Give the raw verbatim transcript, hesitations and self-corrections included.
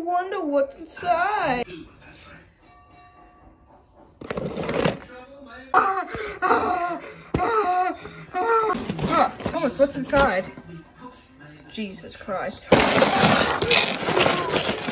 wonder what's inside. Ah, ah, ah, ah. Thomas, what's inside? Jesus Christ.